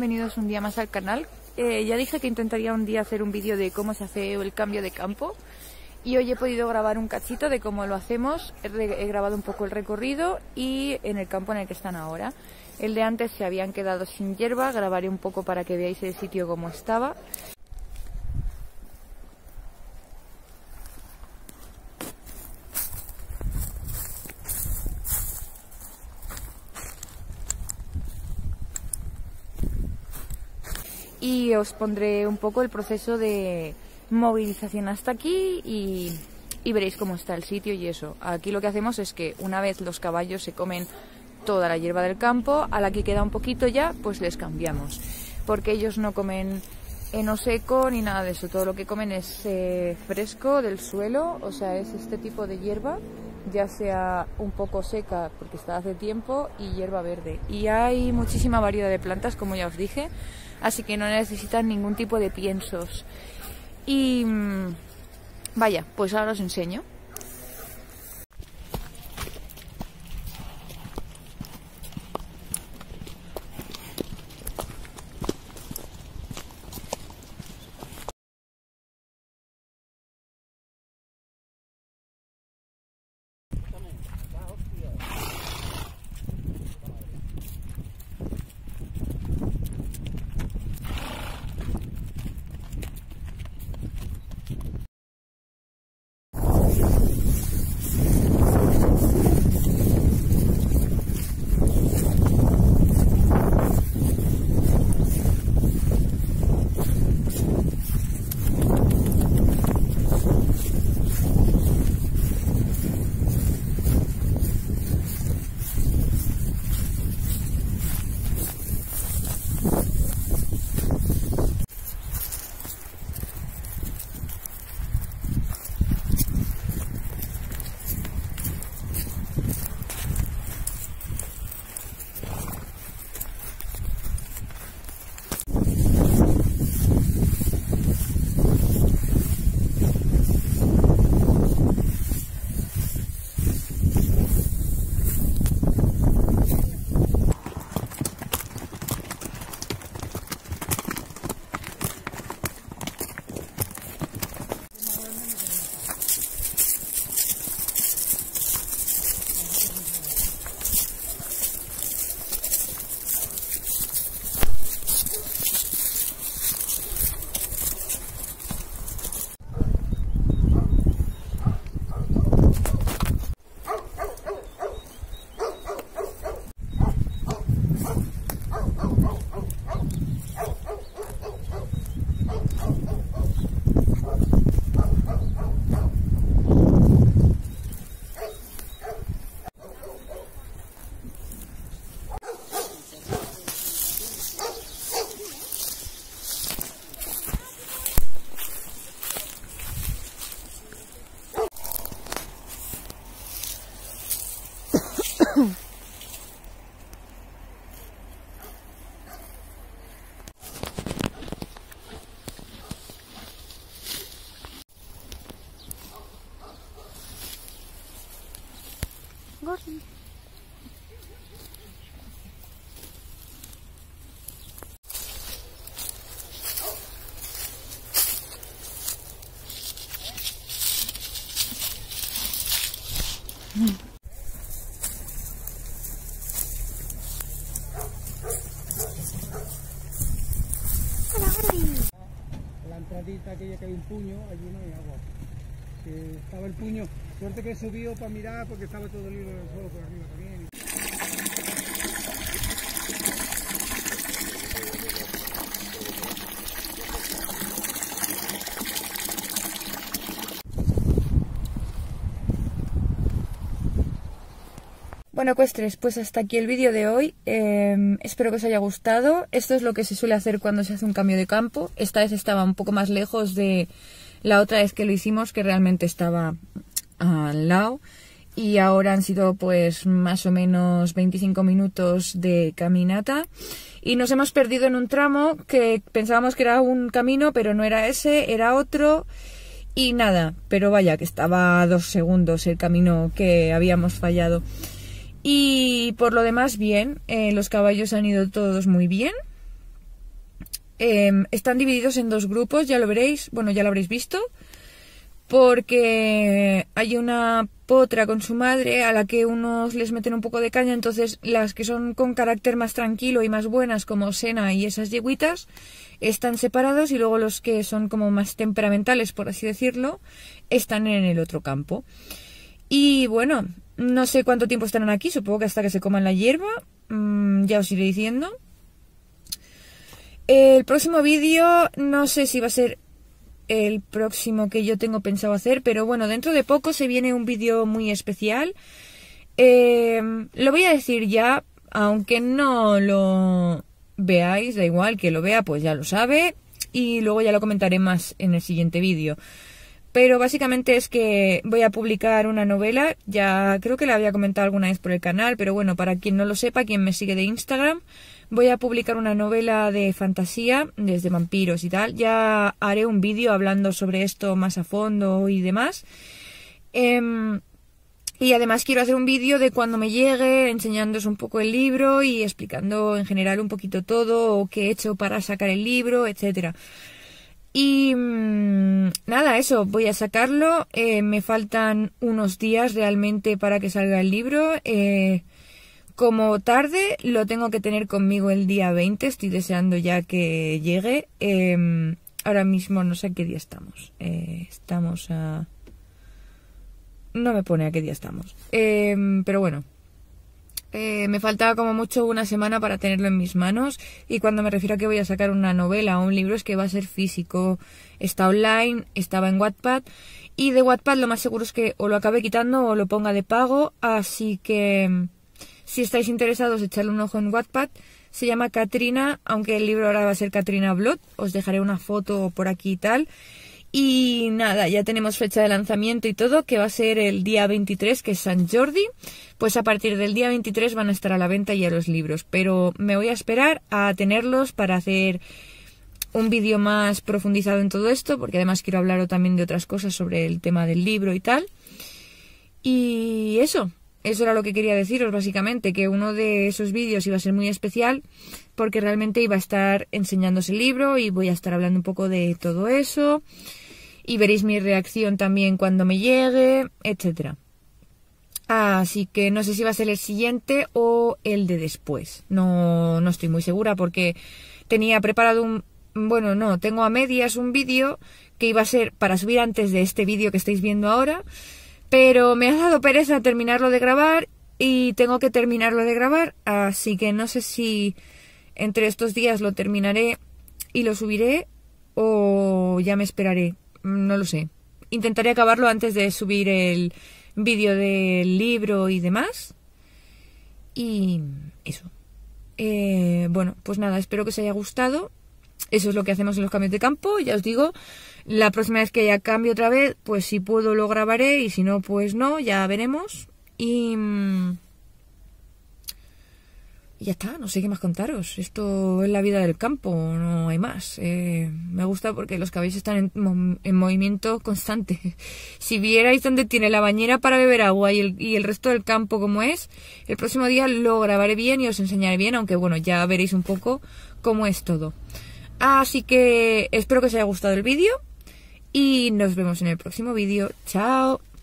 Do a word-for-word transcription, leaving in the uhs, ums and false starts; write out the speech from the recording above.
bienvenidos un día más al canal. Eh, ya dije que intentaría un día hacer un vídeo de cómo se hace el cambio de campo y hoy he podido grabar un cachito de cómo lo hacemos. He, he grabado un poco el recorrido y en el campo en el que están ahora. El de antes se habían quedado sin hierba, grabaré un poco para que veáis el sitio como estaba. Y os pondré un poco el proceso de movilización hasta aquí y, y veréis cómo está el sitio y eso. Aquí lo que hacemos es que una vez los caballos se comen toda la hierba del campo, a la que queda un poquito ya, pues les cambiamos. Porque ellos no comen heno seco ni nada de eso, todo lo que comen es eh, fresco del suelo, o sea, es este tipo de hierba, ya sea un poco seca porque está hace tiempo y hierba verde. Y hay muchísima variedad de plantas, como ya os dije, así que no necesitan ningún tipo de piensos. Y vaya, pues ahora os enseño. Gordi. La entradita aquella que hay un puño, allí no hay agua. Que estaba el puño, suerte que subió para mirar porque estaba todo el hilo del suelo por arriba también. Bueno, ecuestres, pues hasta aquí el vídeo de hoy. Eh, espero que os haya gustado. Esto es lo que se suele hacer cuando se hace un cambio de campo. Esta vez estaba un poco más lejos de la otra vez que lo hicimos, que realmente estaba al lado. Y ahora han sido pues más o menos veinticinco minutos de caminata. Y nos hemos perdido en un tramo que pensábamos que era un camino, pero no era ese, era otro. Y nada, pero vaya, que estaba a dos segundos el camino que habíamos fallado. Y por lo demás bien, eh, los caballos han ido todos muy bien. Eh, están divididos en dos grupos, ya lo veréis, bueno, ya lo habréis visto, porque hay una potra con su madre a la que unos les meten un poco de caña, entonces las que son con carácter más tranquilo y más buenas, como Sena y esas yegüitas, están separados, y luego los que son como más temperamentales, por así decirlo, están en el otro campo. Y bueno, no sé cuánto tiempo estarán aquí, supongo que hasta que se coman la hierba, mmm, ya os iré diciendo. El próximo vídeo no sé si va a ser el próximo que yo tengo pensado hacer, pero bueno, dentro de poco se viene un vídeo muy especial. Eh, lo voy a decir ya, aunque no lo veáis, da igual, que lo vea pues ya lo sabe, y luego ya lo comentaré más en el siguiente vídeo. Pero básicamente es que voy a publicar una novela, ya creo que la había comentado alguna vez por el canal, pero bueno, para quien no lo sepa, quien me sigue de Instagram, voy a publicar una novela de fantasía, desde vampiros y tal. Ya haré un vídeo hablando sobre esto más a fondo y demás. Eh, y además quiero hacer un vídeo de cuando me llegue, enseñándoos un poco el libro y explicando en general un poquito todo, o qué he hecho para sacar el libro, etcétera. Y mmm, nada, eso, voy a sacarlo. Eh, me faltan unos días realmente para que salga el libro. Eh, como tarde, lo tengo que tener conmigo el día veinte. Estoy deseando ya que llegue. Eh, ahora mismo no sé a qué día estamos. Eh, estamos a... No me pone a qué día estamos. Eh, pero bueno. Eh, me faltaba como mucho una semana para tenerlo en mis manos, y cuando me refiero a que voy a sacar una novela o un libro es que va a ser físico. Está online, estaba en Wattpad, y de Wattpad lo más seguro es que o lo acabe quitando o lo ponga de pago, así que si estáis interesados echarle un ojo en Wattpad. Se llama Katrina, aunque el libro ahora va a ser Katrina Blood, os dejaré una foto por aquí y tal. Y nada, ya tenemos fecha de lanzamiento y todo, que va a ser el día veintitrés, que es San Jordi. Pues a partir del día veintitrés van a estar a la venta ya los libros. Pero me voy a esperar a tenerlos para hacer un vídeo más profundizado en todo esto, porque además quiero hablar también de otras cosas sobre el tema del libro y tal. Y eso, eso era lo que quería deciros básicamente, que uno de esos vídeos iba a ser muy especial, porque realmente iba a estar enseñándose el libro y voy a estar hablando un poco de todo eso. Y veréis mi reacción también cuando me llegue, etcétera. Así que no sé si va a ser el siguiente o el de después. No, no estoy muy segura, porque tenía preparado un... Bueno, no, tengo a medias un vídeo que iba a ser para subir antes de este vídeo que estáis viendo ahora, pero me ha dado pereza terminarlo de grabar y tengo que terminarlo de grabar, así que no sé si entre estos días lo terminaré y lo subiré, o ya me esperaré. No lo sé. Intentaré acabarlo antes de subir el vídeo del libro y demás. Y eso. Eh, bueno, pues nada, espero que os haya gustado. Eso es lo que hacemos en los cambios de campo. Ya os digo, la próxima vez que haya cambio otra vez, pues si puedo lo grabaré, y si no, pues no, ya veremos. Y... Y ya está, no sé qué más contaros. Esto es la vida del campo, no hay más. Eh, me gusta porque los caballos están en, en movimiento constante. Si vierais dónde tiene la bañera para beber agua y el, y el resto del campo como es, el próximo día lo grabaré bien y os enseñaré bien, aunque bueno, ya veréis un poco cómo es todo. Así que espero que os haya gustado el vídeo y nos vemos en el próximo vídeo. ¡Chao!